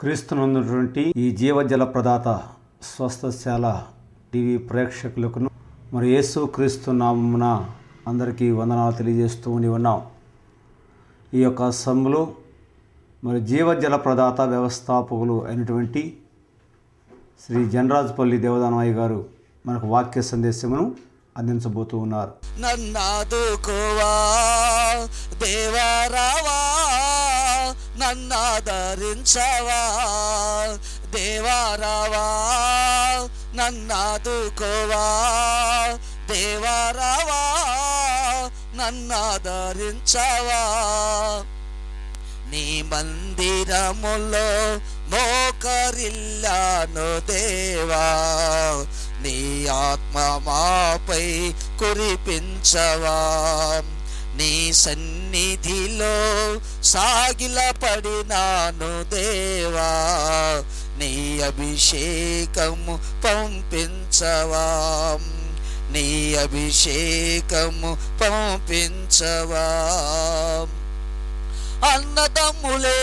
క్రీస్తునందునటువంటి ఈ జీవజల ప్రదాత స్వస్థశాల టీవీ ప్రేక్షకులకు మరి యేసు క్రీస్తు నామమున అందరికీ వందనాలు తెలియజేస్తూ ఉన్నాం. ఈ యొక్క సమయంలో మరి జీవజల ప్రదాత వ్యవస్థాపకులు అయినటువంటి శ్రీ జనరాజుపల్లి దేవదానమయ్య గారు మనకు వాక్య సందేశమును అందించబోతూ ఉన్నారు. నన్నాదుకోవా దేవా రావా, నన్నాదరించవా దేవా రావా, నన్నాదుకోవా దేవా రావా, నన్నాదరించవా. నీ మందిరములో మోకరిల్లాను దేవా, నీ ఆత్మ మాపై కురిపించవా. నీ సన్నిధిలో సాగిలపడినాను దేవా, నీ అభిషేకము పంపించవా, నీ అభిషేకము పంపించవా. అన్నదమ్ములే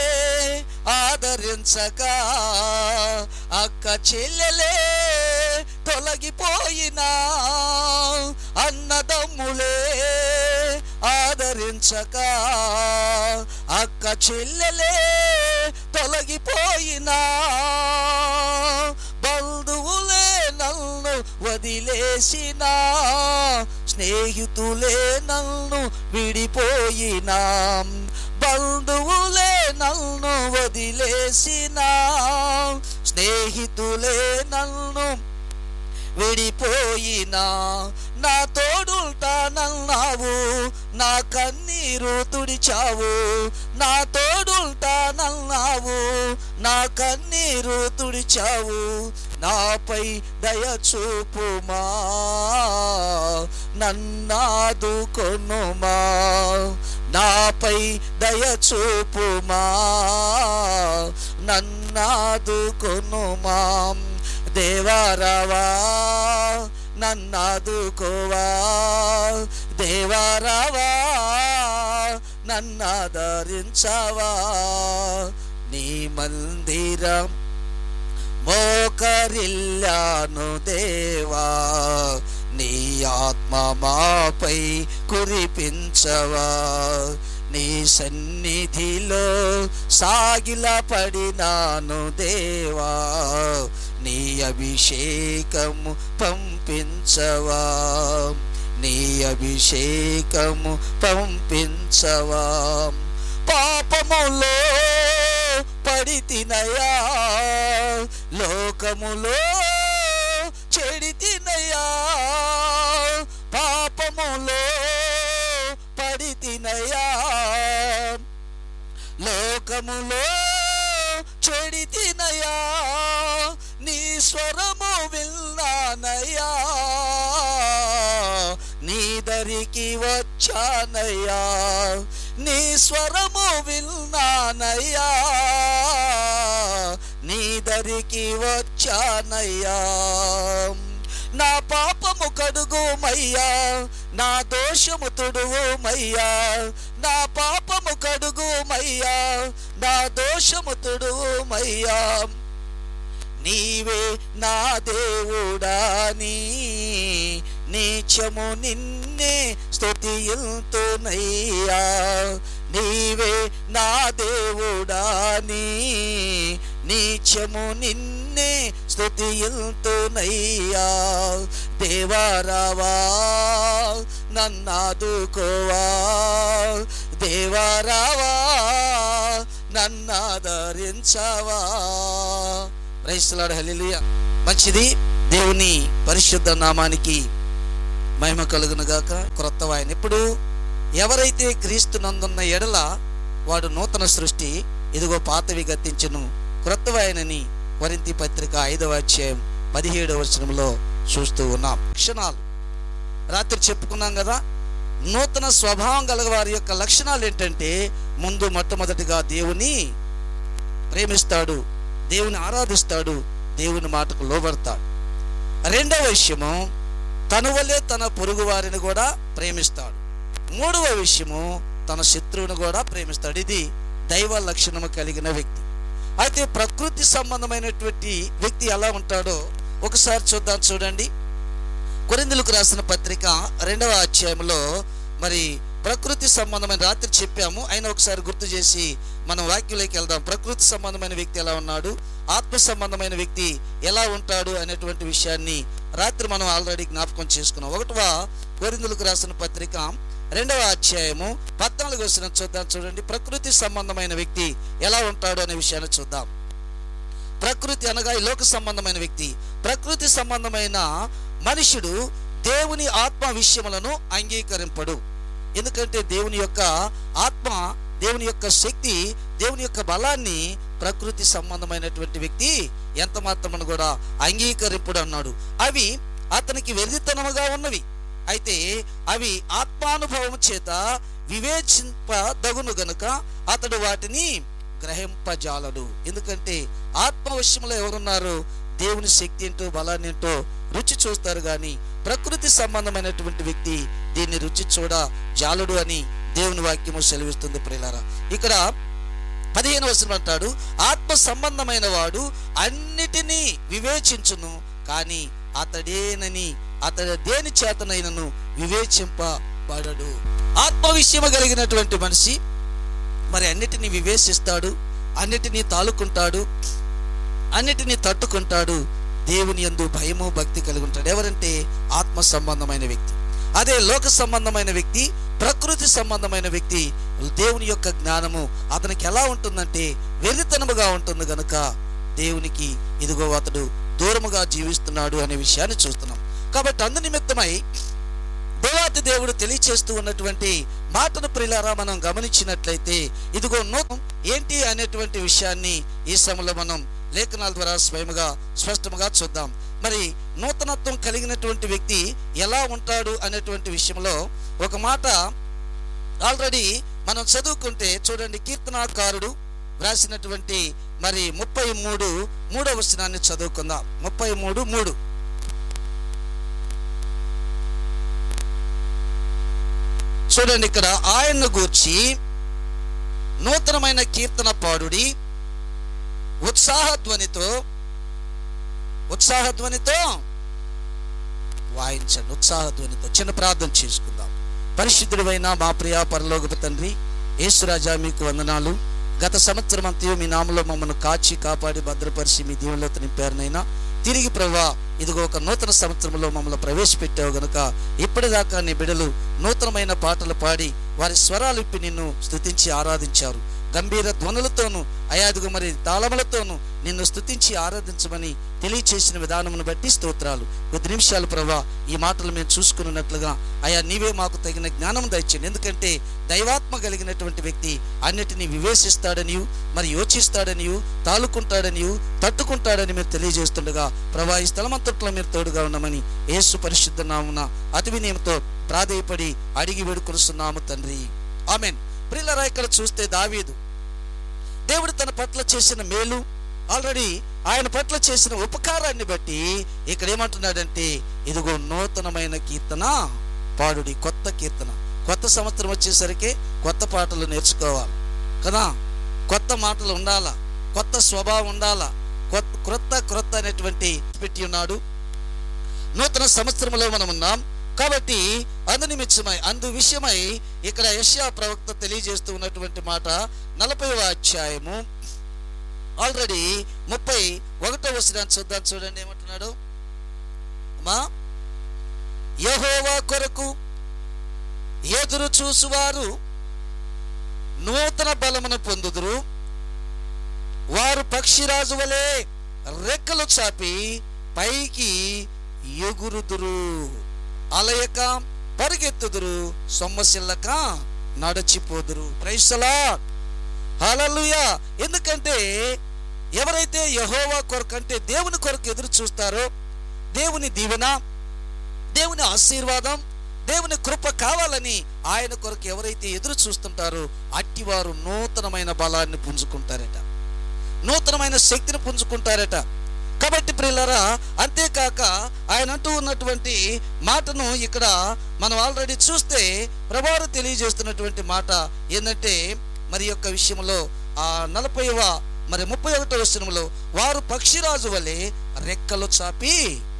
ఆదరించగా, అక్క చెల్లెలే తొలగిపోయినా, అన్నదమ్ములే ఆదరించగా, అక్క చెల్లెలే తొలగిపోయినా, బంధువులే నన్ను వదిలేసినా, స్నేహితులే నన్ను విడిపోయినా, బంధువులే నన్ను వదిలేసినా, స్నేహితులే నన్ను విడిపోయినా, నా తోడుంటానన్నావు, నా కన్నీరు తుడిచావు, నా తోడుంటానన్నావు, నా కన్నీరు తుడిచావు. నాపై దయ చూపుమా, నన్నాదుకొనుమా, నాపై దయ చూపుమా, నన్నాదుకొనుమా. దేవా రావా, నన్నాదుకోవా దేవా రావా, నన్నాదరించవా. నీ మందిరం మోకరిల్లాను దేవా, నీ ఆత్మ మాపై కురిపించవా. నీ సన్నిధిలో సాగిలపడినాను దేవా, నీ అభిషేకము పంపించవా, నీ అభిషేకము పంపించవా. పాపములో పడితినయా, లోకములో చెడితినయా, పాపములో పడితినయా, లోకములో చెడితినయా, నీ స్వరము విన్నానయ్యా, నీ దరికి వచ్చానయ్యా, నీ స్వరము విన్నానయ్యా, నీ దరికి వచ్చానయ్యా. నా పాపము కడుగుమయ్యా, నా దోషము తుడువుమయ్యా, నా పాపము కడుగుమయ్యా, నా దోషము తుడువుమయ్యా. నీవే నా దేవుడాని నీచము నిన్నే స్తుతియుతునయ్యా, నీవే నా దేవుడాని నీచము నిన్నే స్తుతియుతునయ్యా. దేవా రావా, నన్నాదుకోవా దేవా రావా, నన్నాదరించవా. Praise the lord, hallelujah. మంచిది, దేవుని పరిశుద్ధ నామానికి మహిమ కలుగును గాక. క్రొత్త వాయన ఇప్పుడు ఎవరైతే క్రీస్తు నందున్న ఎడల వాడు నూతన సృష్టి, ఇదిగో పాతవి గతించును, క్రొత్త వాయనని కొరింథీ పత్రిక 5వ అధ్యాయం 17వ వచనంలో చూస్తూ ఉన్నాం. లక్షణాలు రాత్రి చెప్పుకున్నాం కదా. నూతన స్వభావం గల వారి యొక్క లక్షణాలు ఏంటంటే, ముందు మొట్టమొదటిగా దేవుని ప్రేమిస్తాడు, దేవుని ఆరాధిస్తాడు, దేవుని మాటకు లోబడతాడు. రెండవ విషయము, తన వల్లే తన పొరుగు వారిని కూడా ప్రేమిస్తాడు. మూడవ విషయము, తన శత్రువును కూడా ప్రేమిస్తాడు. ఇది దైవ లక్షణము కలిగిన వ్యక్తి. అయితే ప్రకృతి సంబంధమైనటువంటి వ్యక్తి ఎలా ఉంటాడో ఒకసారి చూద్దాం. చూడండి, కొరింథీయులకు రాసిన పత్రిక 2వ అధ్యాయంలో మరి ప్రకృతి సంబంధమైన, రాత్రి చెప్పాము అయినా ఒకసారి గుర్తు చేసి మనం వాక్యంలోకి వెళ్దాం. ప్రకృతి సంబంధమైన వ్యక్తి ఎలా ఉన్నాడు, ఆత్మ సంబంధమైన వ్యక్తి ఎలా ఉంటాడు అనేటువంటి విషయాన్ని రాత్రి మనం ఆల్రెడీ జ్ఞాపకం చేసుకున్నాం. 1వ కొరింథీయులకు రాసిన పత్రిక 2వ అధ్యాయము 14వ వచనం చూద్దాం. చూడండి, ప్రకృతి సంబంధమైన వ్యక్తి ఎలా ఉంటాడు అనే విషయాన్ని చూద్దాం. ప్రకృతి అనగా ఈ లోక సంబంధమైన వ్యక్తి. ప్రకృతి సంబంధమైన మనుషుడు దేవుని ఆత్మ విషయములను అంగీకరింపడు. ఎందుకంటే దేవుని యొక్క ఆత్మ, దేవుని యొక్క శక్తి, దేవుని యొక్క బలాన్ని ప్రకృతి సంబంధమైనటువంటి వ్యక్తి ఎంత మాత్రమని కూడా అంగీకరింపుడు అన్నాడు. అవి అతనికి వెర్రితనముగా ఉన్నవి, అయితే అవి ఆత్మానుభవం చేత వివేచింపదగును గనుక అతడు వాటిని గ్రహింపజాలడు. ఎందుకంటే ఆత్మ విషయంలో ఎవరున్నారు, దేవుని శక్తి ఏంటో బలాన్ని ఏంటో రుచి చూస్తారు, కానీ ప్రకృతి సంబంధమైనటువంటి వ్యక్తి దీన్ని రుచి చూడ జాలుడు అని దేవుని వాక్యము సెలవిస్తుంది. ప్రియులారా, ఇక్కడ 15వ వచనం అంటాడు, ఆత్మ సంబంధమైన వాడు అన్నిటినీ వివేచించును, కానీ అతడు దేని చేతనైనను వివేచింపబడడు. ఆత్మ విషయము కలిగినటువంటి మనిషి మరి అన్నిటినీ వివేచిస్తాడు, అన్నిటినీ తాలుకుంటాడు, అన్నిటినీ తట్టుకుంటాడు, దేవుని యందు భయము భక్తి కలిగి ఉంటాడు. ఎవరంటే ఆత్మ సంబంధమైన వ్యక్తి. అదే లోక సంబంధమైన వ్యక్తి, ప్రకృతి సంబంధమైన వ్యక్తి, దేవుని యొక్క జ్ఞానము అతనికి ఎలా ఉంటుందంటే వెర్రితనముగా ఉంటుంది గనుక దేవునికి ఇదిగో అతడు దూరముగా జీవిస్తున్నాడు అనే విషయాన్ని చూస్తున్నాం. కాబట్టి అందు నిమిత్తమై దేవాతి దేవుడు తెలియచేస్తూ ఉన్నటువంటి మాటను ప్రియులారా మనం గమనించినట్లయితే ఇదిగో నూతనం ఏంటి అనేటువంటి విషయాన్ని ఈ సమయంలో మనం లేఖనాల ద్వారా స్పష్టముగా చూద్దాం. మరి నూతనత్వం కలిగినటువంటి వ్యక్తి ఎలా ఉంటాడు అనేటువంటి విషయంలో ఒక మాట ఆల్రెడీ మనం చదువుకుంటే చూడండి, కీర్తనాకారుడు వ్రాసినటువంటి మరి 33వ వచనాన్ని చదువుకుందాం. 33:3 చూడండి, ఇక్కడ ఆయన్ను గూర్చి నూతనమైన కీర్తన పాడుడి, ఉత్సాహధ్వనితో వాయించండి. ఉత్సాహధ్వనితో చిన్న ప్రార్థన చేసుకుందాం. పరిశుద్ధుడైన మా ప్రియ పరలోకపు తండ్రి యేసురాజా, మీకు వందనాలు. గత సంవత్సరం అంతా మీ నామములో మమ్మల్ని కాచి కాపాడి భద్రపరిచి మీ దీవెనలతో నింపారునైనా. తిరిగి ప్రభువా ఇదిగో ఒక నూతన సంవత్సరంలో మమ్మల్ని ప్రవేశపెట్టావు గనుక ఇప్పటిదాకా నీ బిడ్డలు నూతనమైన పాటలు పాడి వారి స్వరాలు ఇప్పి నిన్ను స్తుతించి ఆరాధించారు. గంభీర ధ్వనులతోనూ అయాదుగు మరి తాళములతోనూ నిన్ను స్తుతించి ఆరాధించమని తెలియచేసిన విధానమును బట్టి స్తోత్రాలు. కొద్ది నిమిషాలు ప్రభా ఈ మాటలు మేము చూసుకున్నట్లుగా అయా నీవే మాకు తగిన జ్ఞానం దయచేయండి. ఎందుకంటే దైవాత్మ కలిగినటువంటి వ్యక్తి అన్నిటినీ వివేచిస్తాడనియు మరి యోచిస్తాడనియు తాలుకుంటాడనియు తట్టుకుంటాడని మీరు తెలియజేస్తుండగా ప్రభా ఈ స్థలమంతట్లో మీరు తోడుగా ఉండమని యేసు పరిశుద్ధ నామమున అతి వినయంతో ప్రాధేయపడి అడిగి వేడుకొనుచున్నాము తండ్రి, ఆమేన్. ప్రియులారా, ఇక్కడ చూస్తే దావీదు దేవుడు తన పట్ల చేసిన మేలు, ఆల్రెడీ ఆయన పట్ల చేసిన ఉపకారాన్ని బట్టి ఇక్కడ ఏమంటున్నాడంటే ఇదిగో నూతనమైన కీర్తన పాడుడి. కొత్త కీర్తన, కొత్త సంవత్సరం వచ్చేసరికి కొత్త పాటలు నేర్చుకోవాలి కదా, కొత్త మాటలు ఉండాలా, కొత్త స్వభావం ఉండాలా, క్రొత్త అనేటువంటి పెట్టి ఉన్నాడు. నూతన సంవత్సరంలో మనం ఉన్నాం కాబట్టి అందు విషయమై ఇక్కడ యెషయా ప్రవక్త తెలియజేస్తూ ఉన్నటువంటి మాట 40వ అధ్యాయము ఆల్రెడీ 31వ వచనాన్ని చూద్దాం. చూడండి ఏమంటున్నాడు, యెహోవా కొరకు ఎదురు చూసువారు నూతన బలమును పొందుదురు, వారు పక్షిరాజు వలె రెక్కలు చాపి పైకి ఎగురుదురు, అలయక పరిగెత్తుదురు, సొమ్మసిల్లక నడచిపోదురు. Praise the lord, hallelujah. ఎందుకంటే ఎవరైతే యెహోవా కొరకు అంటే దేవుని కొరకు ఎదురు చూస్తారో, దేవుని దీవెన, దేవుని ఆశీర్వాదం, దేవుని కృప కావాలని ఆయన కొరకు ఎవరైతే ఎదురు చూస్తుంటారో అట్టివారు నూతనమైన బలాన్ని పుంజుకుంటారట, నూతనమైన శక్తిని పుంజుకుంటారట. కాబట్టి ప్రియులారా, అంతేకాక ఆయన అంటూ ఉన్నటువంటి మాటను ఇక్కడ మనం ఆల్రెడీ చూస్తే ప్రభువు తెలియజేస్తున్నటువంటి మాట ఏంటంటే మరి యొక్క విషయంలో ఆ 40వ మరి 31వ వచనంలో వారు పక్షిరాజు వలె రెక్కలు చాపి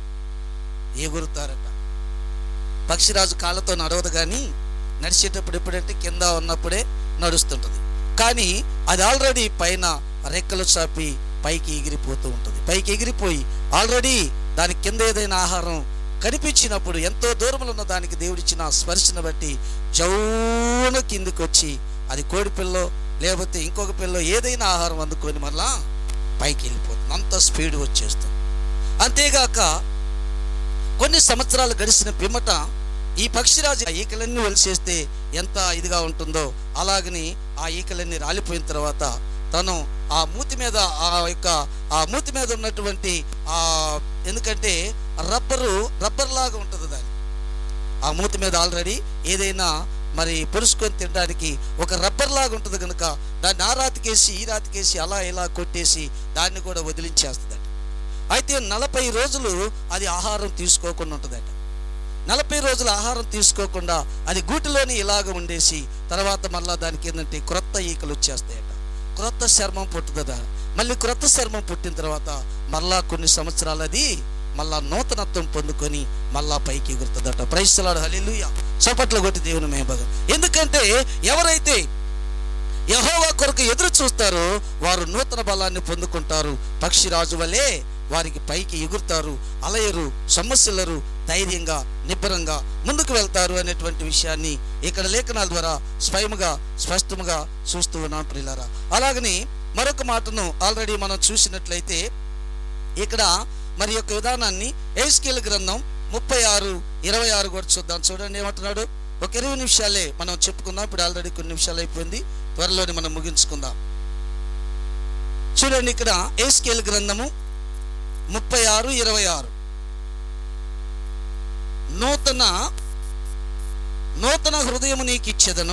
ఎగురుతారట. పక్షిరాజు కాళ్ళతో నడవదు, కానీ నడిచేటప్పుడు ఎప్పుడంటే కింద ఉన్నప్పుడే నడుస్తుంటుంది. కానీ అది ఆల్రెడీ పైన రెక్కలు చాపి పైకి ఎగిరిపోతూ ఉంటుంది. పైకి ఎగిరిపోయి ఆల్రెడీ దాని కింద ఏదైనా ఆహారం కనిపించినప్పుడు ఎంతో దూరంలో ఉన్న దానికి దేవుడిచ్చిన స్పర్శను బట్టి జౌన కిందికి వచ్చి అది కోడి పిల్లో లేకపోతే ఇంకొక పిల్లో ఏదైనా ఆహారం అందుకొని మళ్ళా పైకి వెళ్ళిపోతుంది. అంత స్పీడ్ వచ్చేస్తుంది. అంతేగాక కొన్ని సంవత్సరాలు గడిచిన పిమ్మట ఈ పక్షిరాజు ఆ ఈకలన్నీ వలిసేస్తే ఎంత ఇదిగా ఉంటుందో అలాగని ఆ ఈకలన్నీ రాలిపోయిన తర్వాత తను ఆ మూతి మీద ఉన్నటువంటి ఎందుకంటే రబ్బర్ లాగా ఉంటుంది దాన్ని. ఆ మూతి మీద ఆల్రెడీ ఏదైనా మరి పొరుచుకొని తినడానికి ఒక రబ్బర్ లాగా ఉంటుంది కనుక దాన్ని ఆ రాతికేసి ఈ రాతికేసి అలా ఇలా కొట్టేసి దాన్ని కూడా వదిలించేస్తుందట. అయితే 40 రోజులు అది ఆహారం తీసుకోకుండా ఉంటుందట. 40 రోజులు ఆహారం తీసుకోకుండా అది గూటిలోని ఇలాగ ఉండేసి తర్వాత మళ్ళా దానికి ఏంటంటే క్రొత్త ఈకలు వచ్చేస్తాయట. క్రొత్త చర్మం పుట్టుతుందా. మళ్ళీ క్రొత్త చర్మం పుట్టిన తర్వాత మళ్ళా కొన్ని సంవత్సరాలు అది మళ్ళా నూతనత్వం పొందుకొని మళ్ళా పైకి ఎగురుతుందట. Praise the lord, hallelujah. చప్పట్లు కొట్టి దేవుని మహిమ. ఎందుకంటే ఎవరైతే యెహోవా కొరకు ఎదురు చూస్తారో వారు నూతన బలాన్ని పొందుకుంటారు. పక్షిరాజు వలె వారికి పైకి ఎగురుతారు, అలయరు, సమస్యలరు, ధైర్యంగా నిబ్బరంగా ముందుకు వెళ్తారు అనేటువంటి విషయాన్ని ఇక్కడ లేఖనాల ద్వారా స్పష్టంగా చూస్తూ ఉన్నాం ప్రియులారా. అలాగని మరొక మాటను ఆల్రెడీ మనం చూసినట్లయితే ఇక్కడ మరి యొక్క విధానాన్ని యెహెజ్కేలు గ్రంథం 36:26 కూడా చూద్దాం. చూడండి ఏమంటున్నాడు. ఒక 20 నిమిషాలే మనం చెప్పుకుందాం. ఇప్పుడు ఆల్రెడీ కొన్ని నిమిషాలు అయిపోయింది, త్వరలోనే మనం ముగించుకుందాం. చూడండి ఇక్కడ యెహెజ్కేలు గ్రంథము 36:26 నూతన హృదయము నీకు ఇచ్చేదను,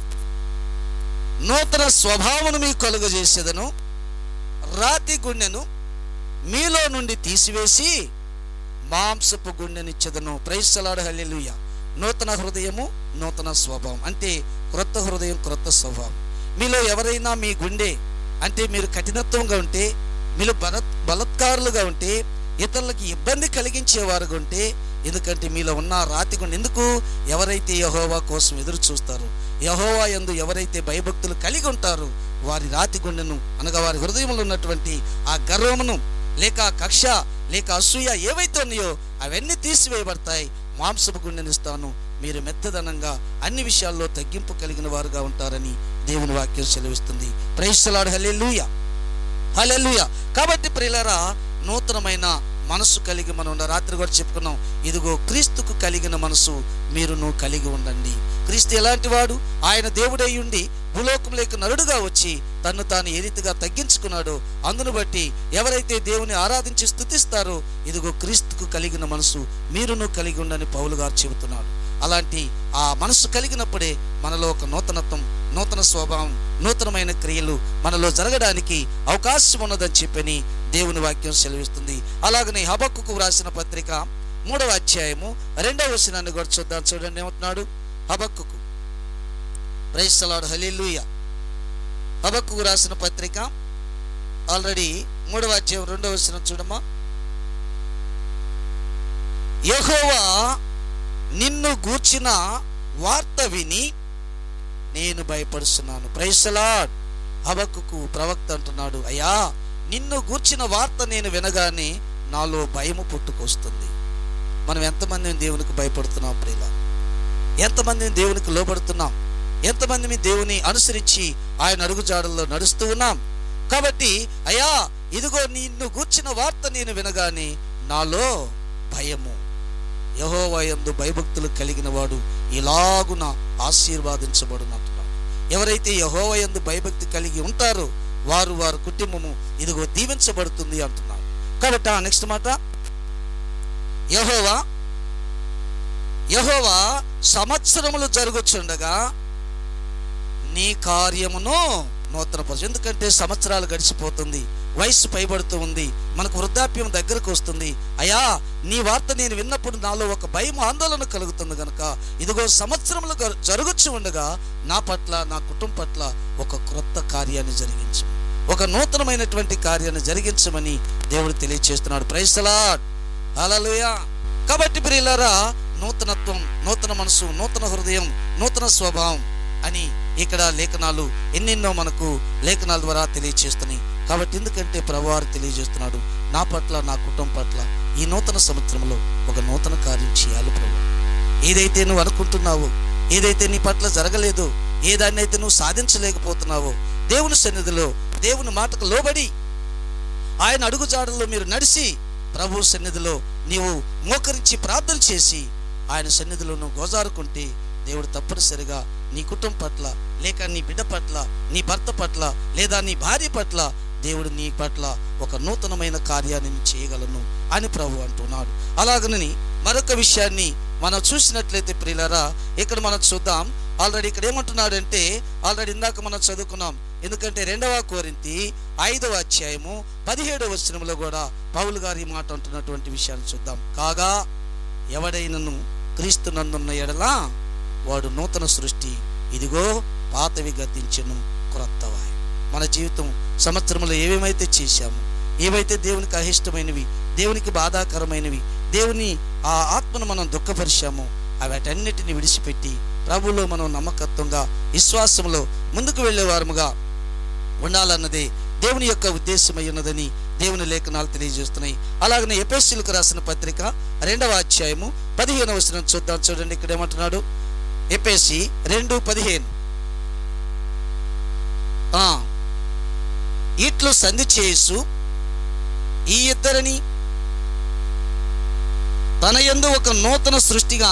నూతన స్వభావమును మీకు కలుగజేసేదను, రాతి గుండెను మీలో నుండి తీసివేసి మాంసపు గుండెనిచ్చేదను. Praise the lord, hallelujah. నూతన హృదయము, నూతన స్వభావం అంటే క్రొత్త హృదయం, క్రొత్త స్వభావం. మీలో ఎవరైనా మీ గుండె అంటే మీరు కఠినత్వంగా ఉంటే, మీరు బలత్కారులుగా ఉంటే, ఇతరులకి ఇబ్బంది కలిగించేవారుగా ఉంటే, ఎందుకంటే మీలో ఉన్న రాతి గుండె ఎందుకు ఎవరైతే యెహోవా కోసం ఎదురు చూస్తారో, యెహోవా యందు ఎవరైతే భయభక్తులు కలిగి ఉంటారో వారి రాతి గుండెను అనగా వారి హృదయంలో ఉన్నటువంటి ఆ గర్వమును లేక కక్ష లేక అసూయ ఏవైతే ఉన్నాయో అవన్నీ తీసివేయబడతాయి. మాంసపు గుండెనిస్తాను, మీరు మెత్తదనంగా అన్ని విషయాల్లో తగ్గింపు కలిగిన వారుగా ఉంటారని దేవుని వాక్యం సెలవిస్తుంది. Praise the lord, hallelujah, hallelujah. కాబట్టి ప్రియులారా, నూతనమైన మనసు కలిగి మనం రాత్రి కూడా చెప్పుకున్నాం. ఇదిగో క్రీస్తుకు కలిగిన మనసు మీరును కలిగి ఉండండి. క్రీస్తు ఎలాంటి వాడు? ఆయన దేవుడై ఉండి భూలోకంలోకి నరుడుగా వచ్చి తన్ను తాను ఏ రీతిగా తగ్గించుకున్నాడో అందును బట్టి ఎవరైతే దేవుని ఆరాధించి స్తుతిస్తారో ఇదిగో క్రీస్తుకు కలిగిన మనసు మీరును కలిగి ఉండని పౌలు గారు చెబుతున్నాడు. అలాంటి ఆ మనసు కలిగినప్పుడే మనలో ఒక నూతనత్వం, నూతన స్వభావం, నూతనమైన క్రియలు మనలో జరగడానికి అవకాశం ఉన్నదని చెప్పని దేవుని వాక్యం సెలవిస్తుంది. అలాగనే హబక్కుకు వ్రాసిన పత్రిక 3వ అధ్యాయము 2వ వచనాన్ని కూడా చూద్దాం. చూడండి ఏమంటున్నాడు Habakkuk. Praise the lord, hallelujah. Habakkuk రాసిన పత్రిక ఆల్రెడీ 3వ అధ్యాయం 2వ వచనం చూడమ్మా. యెహోవా నిన్ను గూర్చిన వార్త విని నేను భయపడుతున్నాను. Praise the lord. హబక్కుకు ప్రవక్త అంటున్నాడు, అయ్యా నిన్ను గూర్చిన వార్త నేను వినగానే నాలో భయము పుట్టుకొస్తుంది. మనం ఎంతమంది దేవునికి భయపడుతున్నాం ప్రియులా? ఎంతమంది దేవునికి లోబడుతున్నాం? ఎంతమంది దేవుని అనుసరించి ఆయన అడుగుజాడల్లో నడుస్తూ ఉన్నాం? కాబట్టి అయ్యా ఇదిగో నిన్ను గూర్చిన వార్త నేను వినగానే నాలో భయము. యెహోవా యందు భయభక్తులు కలిగిన వాడు ఇలాగున ఆశీర్వాదించబడునంటున్నాడు. ఎవరైతే యెహోవా యందు భయభక్తి కలిగి ఉంటారో వారి కుటుంబము ఇదిగో దీవించబడుతుంది అంటున్నాడు. కాబట్టి ఆ నెక్స్ట్ మాట, యెహోవా సంవత్సరములు జరుగుచుండగా నీ కార్యమును నూతనపరచు. ఎందుకంటే సంవత్సరాలు గడిచిపోతుంది, వయస్సు పైబడుతూ ఉంది, మనకు వృద్ధాప్యం దగ్గరకు వస్తుంది. అయ్యా నీ వార్త నేను విన్నప్పుడు నాలో ఒక భయం, ఆందోళన కలుగుతుంది కనుక ఇదిగో సంవత్సరములు జరుగుచు ఉండగా నా పట్ల, నా కుటుంబం పట్ల ఒక క్రొత్త కార్యాన్ని జరిగించు. ఒక నూతనమైనటువంటి కార్యాన్ని జరిగించమని దేవుడు తెలియజేస్తున్నాడు. Praise the lord, hallelujah. కాబట్టి ప్రియులారా, నూతనత్వం, నూతన మనసు, నూతన హృదయం, నూతన స్వభావం అని ఇక్కడ లేఖనాలు ఎన్నెన్నో మనకు లేఖనాల ద్వారా తెలియజేస్తున్నాయి. కాబట్టి ఎందుకంటే ప్రభువారు తెలియజేస్తున్నాడు, నా పట్ల, నా కుటుంబం పట్ల ఈ నూతన సంవత్సరంలో ఒక నూతన కార్యం చేయాలి ప్రభు. ఏదైతే నువ్వు అనుకుంటున్నావో, ఏదైతే నీ పట్ల జరగలేదో, ఏదాన్నైతే నువ్వు సాధించలేకపోతున్నావో, దేవుని సన్నిధిలో దేవుని మాటకు లోబడి ఆయన అడుగుజాడల్లో మీరు నడిచి ప్రభు సన్నిధిలో నీవు మోకరించి ప్రార్థన చేసి ఆయన సన్నిధిలో నువ్వు గోజారుకుంటే దేవుడు తప్పనిసరిగా నీ కుటుంబం పట్ల, లేక నీ బిడ్డ పట్ల, నీ భర్త పట్ల, లేదా నీ భార్య పట్ల దేవుడు నీ పట్ల ఒక నూతనమైన కార్యాన్ని చేయగలను అని ప్రభు అంటున్నాడు. అలాగని మరొక విషయాన్ని మనం చూసినట్లయితే ప్రియులారా, ఇక్కడ మనం చూద్దాం. ఆల్రెడీ ఇక్కడ ఏమంటున్నాడంటే, ఆల్రెడీ ఇందాక మనం చదువుకున్నాం. ఎందుకంటే 2వ కొరింథీ 5వ అధ్యాయము 17వ వచనంలో కూడా పౌలు గారు ఈ మాట అంటున్నటువంటి విషయాన్ని చూద్దాం. కాగా ఎవడైనను క్రీస్తు నందున్న ఎడల వాడు నూతన సృష్టి, ఇదిగో పాతవి గతించెను, క్రొత్తవాయి. మన జీవితం సంవత్సరంలో ఏమేమైతే చేశామో, ఏవైతే దేవునికి అయిష్టమైనవి, దేవునికి బాధాకరమైనవి, దేవుని ఆ ఆత్మను మనం దుఃఖపరిచామో వాటన్నిటిని విడిచిపెట్టి ప్రభువులో మనం నమ్మకత్వంగా, విశ్వాసంలో ముందుకు వెళ్ళేవారముగా ఉండాలన్నదే దేవుని యొక్క ఉద్దేశమై ఉన్నదని దేవుని లేఖనాలు తెలియజేస్తున్నాయి. అలాగనే ఎఫెసీయులకు రాసిన పత్రిక 2వ అధ్యాయము 15వ వచనం చూద్దాం. చూడండి, ఇక్కడ ఏమంటున్నాడు. ఎఫెసీ 2:15, ఇట్లు సంధి చేసు ఈ ఇద్దరిని తన యందు ఒక నూతన సృష్టిగా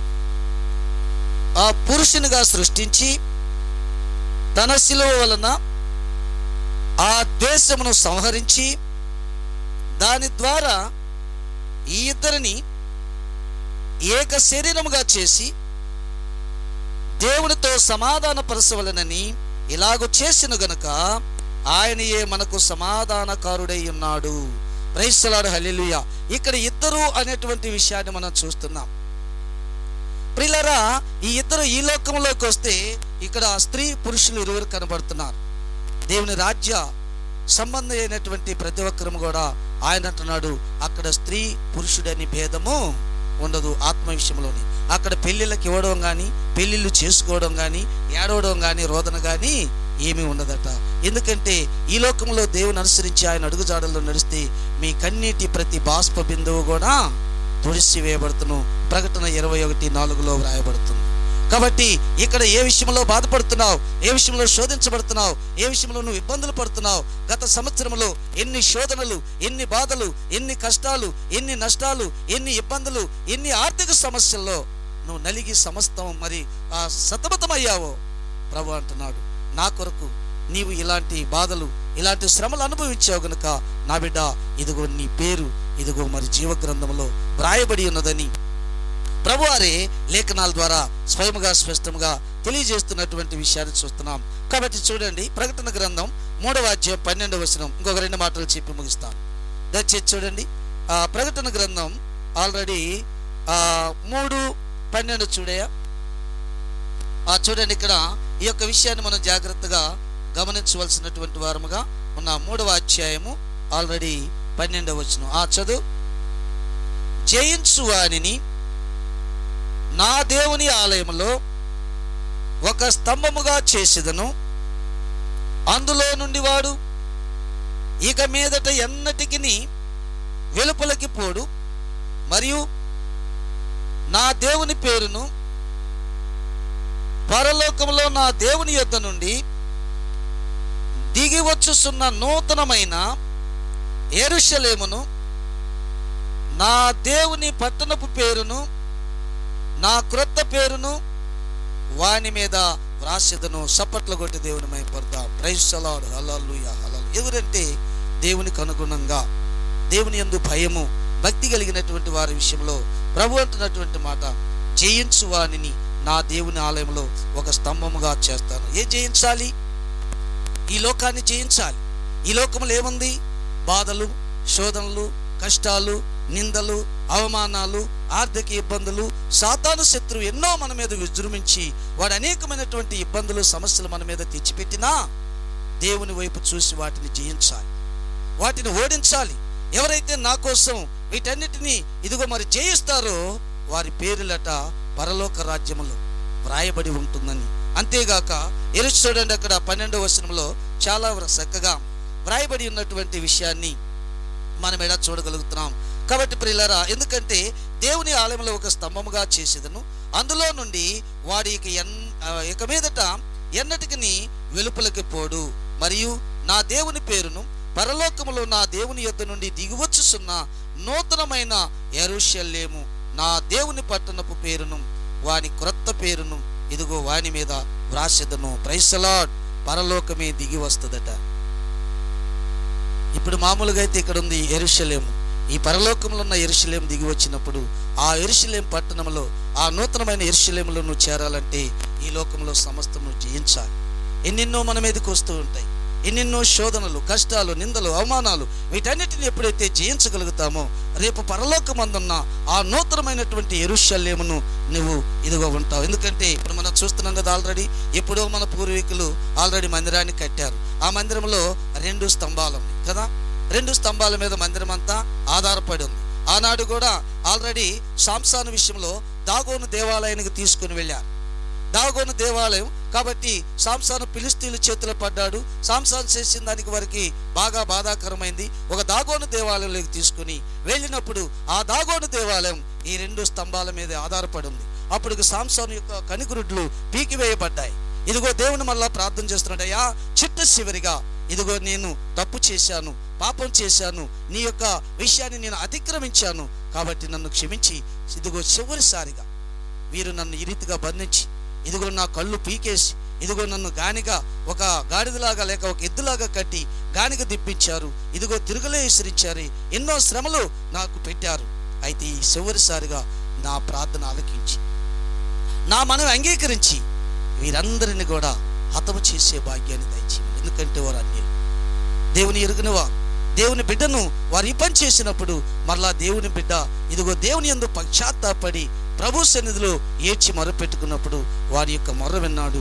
ఆ పురుషునిగా సృష్టించి తన శిలువ వలన ఆ ద్వేషమును సంహరించి దాని ద్వారా ఈ ఇద్దరిని ఏక శరీరముగా చేసి దేవునితో సమాధాన పరచవలెనని ఇలాగూ చేసిన గనుక ఆయనయే మనకు సమాధానకారుడై ఉన్నాడు. Praise the lord, hallelujah. ఇక్కడ ఇద్దరు అనేటువంటి విషయాన్ని మనం చూస్తున్నాం. ప్రియులారా, ఈ ఇద్దరు ఈ లోకంలోకి వస్తే ఇక్కడ స్త్రీ పురుషులు ఇరువురు కనబడుతున్నారు. దేవుని రాజ్య సంబంధం అయినటువంటి ప్రతి ఒక్కరు కూడా ఆయన అంటున్నాడు, అక్కడ స్త్రీ పురుషుడని భేదము ఉండదు. ఆత్మ విషయంలోని అక్కడ పెళ్ళిళ్ళకి ఇవ్వడం కానీ, పెళ్ళిళ్ళు చేసుకోవడం కానీ, ఏడవడం కానీ, రోదన కానీ ఏమీ ఉండదట. ఎందుకంటే ఈ లోకంలో దేవుని అనుసరించి ఆయన అడుగుజాడల్లో నడిస్తే మీ కన్నీటి ప్రతి బాష్ప బిందువు కూడా తుడిసివేయబడుతును. ప్రకటన 21:4లో వ్రాయబడుతుంది. కాబట్టి ఇక్కడ ఏ విషయంలో బాధపడుతున్నావు, ఏ విషయంలో శోధించబడుతున్నావు, ఏ విషయంలో నువ్వు ఇబ్బందులు పడుతున్నావు, గత సంవత్సరంలో ఎన్ని శోధనలు, ఎన్ని బాధలు, ఎన్ని కష్టాలు, ఎన్ని నష్టాలు, ఎన్ని ఇబ్బందులు, ఎన్ని ఆర్థిక సమస్యల్లో నువ్వు నలిగి సమస్తం మరి సతమతమయ్యావో ప్రభు అంటున్నాడు, నా కొరకు నీవు ఇలాంటి బాధలు, ఇలాంటి శ్రమలు అనుభవించావు గనుక నా బిడ్డ, ఇదిగో నీ పేరు ఇదిగో మరి జీవగ్రంథంలో వ్రాయబడి ఉన్నదని ప్రభువారే లేఖనాల ద్వారా స్వయముగా స్పష్టంగా తెలియజేస్తున్నటువంటి విషయాన్ని చూస్తున్నాం. కాబట్టి చూడండి, ప్రకటన గ్రంథం 3వ అధ్యాయం 12వ వచనం, ఇంకొక 2 మాటలు చెప్పి ముగిస్తాను. దయచేసి చూడండి, ప్రకటన గ్రంథం ఆల్రెడీ 3:12 చూడయా. చూడండి, ఇక్కడ ఈ యొక్క విషయాన్ని మనం జాగ్రత్తగా గమనించవలసినటువంటి వారముగా ఉన్న 3వ అధ్యాయము ఆల్రెడీ 12వ వచనం. చదువు. జయించు వానిని నా దేవుని ఆలయములో ఒక స్తంభముగా చేసేదను, అందులో నుండి వాడు ఇక మీదట ఎన్నటికి వెలుపలకి పోడు, మరియు నా దేవుని పేరును పరలోకములో నా దేవుని యొద్ద నుండి దిగి వచ్చుచున్న నూతనమైన యెరూషలేమును, నా దేవుని పట్టణపు పేరును, నా క్రొత్త పేరును వాని మీద వ్రాసెదను. చప్పట్లు కొట్టి దేవుని మహిమపడదాం. Praise the lord, hallelujah, hallelujah. ఎవరంటే దేవునికి అనుగుణంగా, దేవుని యందు భయము, భక్తి కలిగినటువంటి వారి విషయంలో ప్రభు అంటున్నటువంటి మాట, జయించు వానిని నా దేవుని ఆలయంలో ఒక స్తంభముగా చేస్తాను. ఏం జయించాలి? ఈ లోకాన్ని జయించాలి. ఈ లోకంలో ఏముంది? బాధలు, శోధనలు, కష్టాలు, నిందలు, అవమానాలు, ఆర్థిక ఇబ్బందులు, సాతాను శత్రువు ఎన్నో మన మీద విజృంభించి వాడు అనేకమైనటువంటి ఇబ్బందులు, సమస్యలు మన మీద తెచ్చిపెట్టినా దేవుని వైపు చూసి వాటిని జయించాలి, వాటిని ఓడించాలి. ఎవరైతే నా కోసం వీటన్నిటినీ ఇదిగో మరి జయిస్తారో వారి పేర్లట పరలోక రాజ్యములో వ్రాయబడి ఉంటుందని. అంతేగాక చూడండి, అక్కడ 12వ వచనంలో చాలా చక్కగా వ్రాయబడి ఉన్నటువంటి విషయాన్ని మనం ఎలా చూడగలుగుతున్నాం. కాబట్టి ప్రియులారా, ఎందుకంటే దేవుని ఆలయంలో ఒక స్తంభముగా చేసేదను, అందులో నుండి వాడి ఇక మీదట ఎన్నటికి వెలుపలకి పోడు, మరియు నా దేవుని పేరును పరలోకములో నా దేవుని యొద్ద నుండి దిగివచ్చుచున్న నూతనమైన యెరూషలేము నా దేవుని పట్టణపు పేరును వాని క్రొత్త పేరును ఇదిగో వాని మీద వ్రాసెదను. Praise the lord. పరలోకమే దిగి వస్తుందట. ఇప్పుడు మామూలుగా అయితే ఇక్కడ ఉంది యెరూషలేము. ఈ పరలోకంలో ఉన్న యెరూషలేము దిగి వచ్చినప్పుడు ఆ యెరూషలేము పట్టణంలో, ఆ నూతనమైన యెరూషలేములో నువ్వు చేరాలంటే ఈ లోకంలో సమస్తము జయించాలి. ఎన్నెన్నో మన మీదకి వస్తూ ఉంటాయి, ఎన్నెన్నో శోధనలు, కష్టాలు, నిందలు, అవమానాలు. వీటన్నిటిని ఎప్పుడైతే జయించగలుగుతామో రేపు పరలోకమందున్న ఆ నూతనమైనటువంటి యెరూషలేమును నువ్వు ఇదిగో ఉంటావు. ఎందుకంటే ఇప్పుడు మనం చూస్తున్నాం కదా, ఆల్రెడీ ఎప్పుడో మన పూర్వీకులు ఆల్రెడీ మందిరాన్ని కట్టారు. ఆ మందిరంలో 2 స్తంభాలు ఉన్నాయి కదా, 2 స్తంభాల మీద మందిరం అంతా ఆధారపడి ఉంది. ఆనాడు కూడా ఆల్రెడీ సాంసాను విషయంలో దాగోను దేవాలయానికి తీసుకుని వెళ్ళారు. దాగోను దేవాలయం కాబట్టి సాంసాను ఫిలిష్తీయుల చేతిలో పడ్డాడు. సాంసాను చేసిన దానికి వారికి బాగా బాధాకరమైంది. ఒక దాగోను దేవాలయంలోకి తీసుకుని వెళ్ళినప్పుడు ఆ దాగోను దేవాలయం ఈ 2 స్తంభాల మీద ఆధారపడి ఉంది. అప్పుడు సాంసాను యొక్క కనిగురుడ్లు పీకివేయబడ్డాయి. ఇదిగో దేవుని మళ్ళా ప్రార్థన చేస్తున్నాడయ్యా, చిట్ట చివరిగా ఇదిగో నేను తప్పు చేశాను, పాపం చేశాను, నీ యొక్క విషయాన్ని నేను అతిక్రమించాను, కాబట్టి నన్ను క్షమించి ఇదిగో చివరిసారిగా వీరు నన్ను ఈ రీతిగా బంధించి ఇదిగో నా కళ్ళు పీకేసి ఇదిగో నన్ను గానిగా ఒక గాడిదలాగా లేక ఒక ఎద్దులాగా కట్టి గానిగా దిప్పించారు. ఇదిగో తిరుగులే విసిరించారు, ఎన్నో శ్రమలు నాకు పెట్టారు. అయితే ఈ చివరిసారిగా నా ప్రార్థన ఆలకించి నా మనవి అంగీకరించి వీరందరిని కూడా హతము చేసే భాగ్యాన్ని దయచేయండి. ఎందుకంటే వారు అన్యులు, దేవుని ఎరుగనివారు. దేవుని బిడ్డను వారు ఈ పని చేసినప్పుడు మరలా దేవుని బిడ్డ ఇదిగో దేవుని యందు పశ్చాత్తాపడి ప్రభు సన్నిధిలో ఏడ్చి మొరపెట్టుకున్నప్పుడు వారి యొక్క మొర్ర విన్నాడు.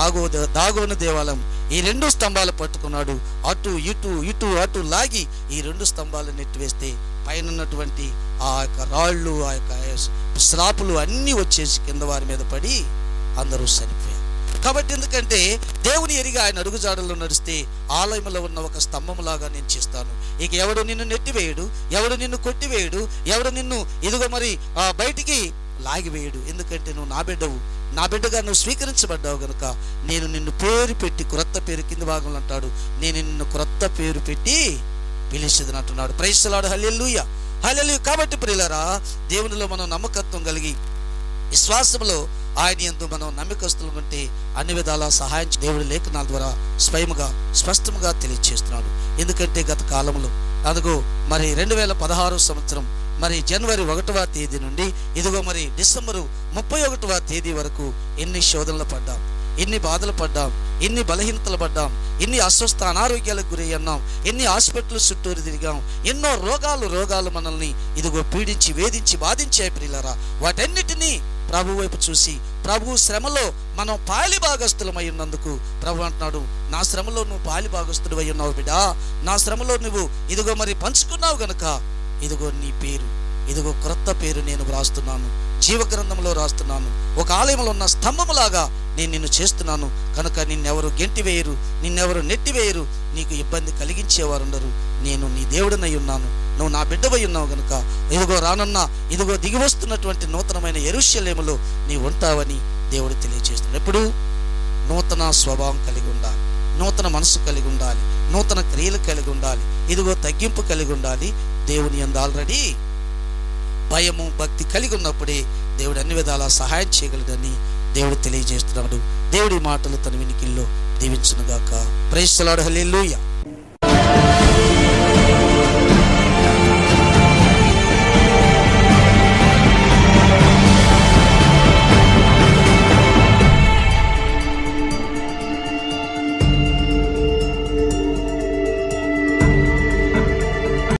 దాగోను దేవాలయం ఈ 2 స్తంభాలు పట్టుకున్నాడు. అటు ఇటు ఇటు అటు లాగి ఈ 2 స్తంభాలు నెట్టివేస్తే పైన ఉన్నటువంటి ఆ యొక్క రాళ్ళు, ఆ యొక్క శ్రాపులు అన్నీ వచ్చేసి కింద వారి మీద పడి అందరూ చనిపోయారు. కాబట్టి ఎందుకంటే దేవుని ఎరిగి ఆయన అడుగుజాడల్లో నడిస్తే ఆలయంలో ఉన్న ఒక స్తంభంలాగా నేను చేస్తాను. ఇక ఎవడు నిన్ను నెట్టివేయడు, ఎవడు నిన్ను కొట్టివేయడు, ఎవడు నిన్ను ఇదిగో మరి బయటికి లాగివేయడు. ఎందుకంటే నువ్వు నా బిడ్డవు, నా బిడ్డగా నువ్వు స్వీకరించబడ్డావు కనుక నేను నిన్ను పేరు పెట్టి, క్రొత్త పేరు కింద భాగంలో అంటాడు, నేను నిన్ను క్రొత్త పేరు పెట్టి పిలిచేదని అంటున్నాడు. Praise the lord. Hallelujah, hallelujah. కాబట్టి ప్రియులారా, దేవునిలో మనం నమ్మకత్వం కలిగి విశ్వాసంలో ఆయన యందు మనం నమ్మకస్తులు ఉంటే అన్ని విధాల సహాయం దేవుడి లేఖనాల ద్వారా స్వయముగా స్పష్టంగా తెలియజేస్తున్నాడు. ఎందుకంటే గత కాలంలో అదిగో మరి 2016 సంవత్సరం మరి జనవరి 1వ తేదీ నుండి ఇదిగో మరి డిసెంబరు 31వ తేదీ వరకు ఎన్ని శోధనలు పడ్డాం, ఎన్ని బాధలు పడ్డాం, ఎన్ని బలహీనతలు పడ్డాం, ఎన్ని అస్వస్థ అనారోగ్యాలకు గురి అన్నాం, ఎన్ని హాస్పిటల్ చుట్టూరు తిరిగాం, ఎన్నో రోగాలు మనల్ని ఇదిగో పీడించి వేధించి బాధించాయి ప్రియులారా. వాటన్నిటినీ ప్రభు వైపు చూసి ప్రభు శ్రమలో మనం పాలి భాగస్థులమై ఉన్నందుకు ప్రభు అంటున్నాడు, నా శ్రమలో నువ్వు పాలి భాగస్థుడు అయి ఉన్నావు బిడ్డా, నా శ్రమలో నువ్వు ఇదిగో మరి పంచుకున్నావు గనుక ఇదిగో నీ పేరు, ఇదిగో క్రొత్త పేరు నేను వ్రాస్తున్నాను, జీవగ్రంథంలో రాస్తున్నాను, ఒక ఆలయంలో ఉన్న స్తంభములాగా నేను నిన్ను చేస్తున్నాను కనుక నిన్నెవరు గెంటివేయరు, నిన్నెవరు నెట్టివేయరు, నీకు ఇబ్బంది కలిగించేవారు ఉండరు. నేను నీ దేవుడినై ఉన్నాను, నువ్వు నా బిడ్డవై ఉన్నావు గనుక ఇదిగో రానున్న ఇదిగో దిగి వస్తున్నటువంటి నూతనమైన యెరూషలేములో నీ ఉంటావని దేవుడు తెలియజేస్తున్నాడు. ఎప్పుడు నూతన స్వభావం కలిగి ఉండాలి, నూతన మనసు కలిగి ఉండాలి, నూతన క్రియలు కలిగి ఉండాలి, ఇదిగో తగ్గింపు కలిగి ఉండాలి. దేవుని యందు ఆల్రెడీ భయము భక్తి కలిగి ఉన్నప్పుడే దేవుడు అన్ని విధాలా సహాయం చేయగలడని దేవుడు తెలియజేస్తున్నాడు. దేవుడి మాటలు తన వినికిల్లో దీవించునుగాక. Praise the lord. హల్లెలూయా.